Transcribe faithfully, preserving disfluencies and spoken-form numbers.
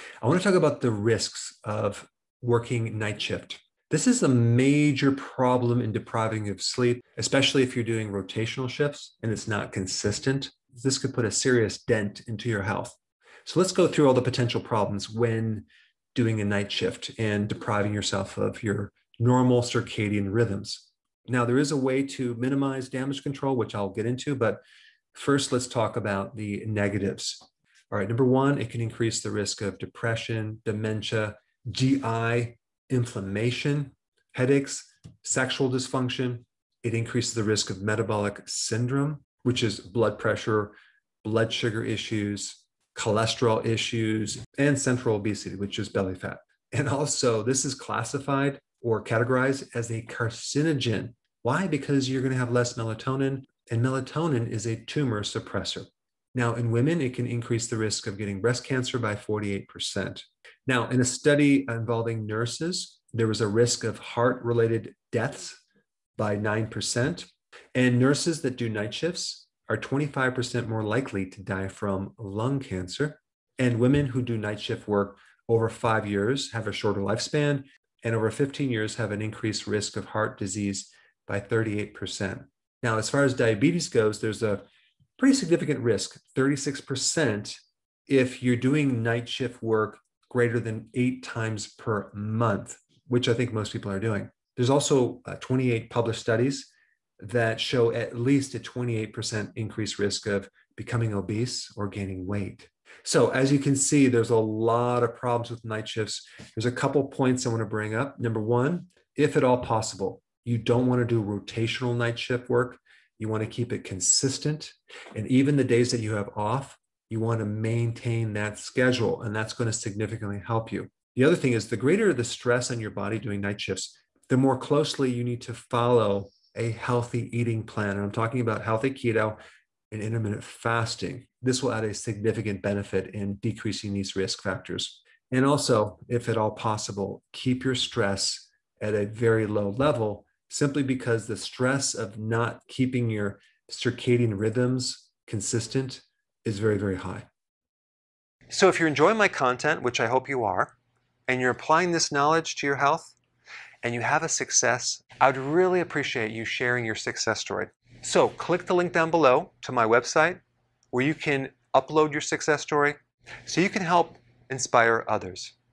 I want to talk about the risks of working night shift. This is a major problem in depriving you of sleep, especially if you're doing rotational shifts and it's not consistent. This could put a serious dent into your health. So let's go through all the potential problems when doing a night shift and depriving yourself of your normal circadian rhythms. Now, there is a way to minimize damage control, which I'll get into, but first, let's talk about the negatives. All right, number one, it can increase the risk of depression, dementia, G I inflammation, headaches, sexual dysfunction. It increases the risk of metabolic syndrome, which is blood pressure, blood sugar issues, cholesterol issues, and central obesity, which is belly fat. And also, this is classified or categorized as a carcinogen. Why? Because you're going to have less melatonin, and melatonin is a tumor suppressor. Now, in women, it can increase the risk of getting breast cancer by forty-eight percent. Now, in a study involving nurses, there was a risk of heart-related deaths by nine percent. And nurses that do night shifts are twenty-five percent more likely to die from lung cancer. And women who do night shift work over five years have a shorter lifespan, and over fifteen years have an increased risk of heart disease by thirty-eight percent. Now, as far as diabetes goes, there's a pretty significant risk, thirty-six percent, if you're doing night shift work greater than eight times per month, which I think most people are doing. There's also uh, twenty-eight published studies that show at least a twenty-eight percent increased risk of becoming obese or gaining weight. So as you can see, there's a lot of problems with night shifts. There's a couple points I want to bring up. Number one, if at all possible, you don't want to do rotational night shift work. You want to keep it consistent. And even the days that you have off, you want to maintain that schedule, and that's going to significantly help you. The other thing is the greater the stress on your body doing night shifts, the more closely you need to follow a healthy eating plan. And I'm talking about healthy keto and intermittent fasting. This will add a significant benefit in decreasing these risk factors. And also, if at all possible, keep your stress at a very low level, simply because the stress of not keeping your circadian rhythms consistent is very, very high. So if you're enjoying my content, which I hope you are, and you're applying this knowledge to your health, and you have a success, I'd really appreciate you sharing your success story. So click the link down below to my website where you can upload your success story so you can help inspire others.